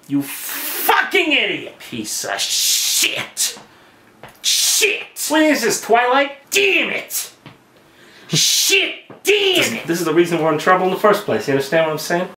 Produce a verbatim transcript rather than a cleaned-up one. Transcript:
You fucking idiot! Piece of shit! Shit! What is this, Twilight? Damn it! Shit! Damn it! This is the reason we're in trouble in the first place. You understand what I'm saying?